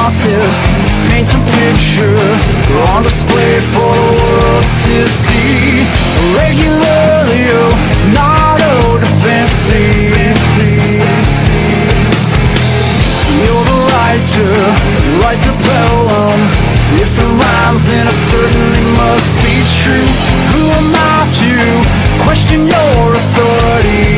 artist paints a picture on display for the world to see. Regularly, oh, not oh, defensive. You're the writer, write the poem. If it rhymes, then it certainly must be true. Who am I to question your authority?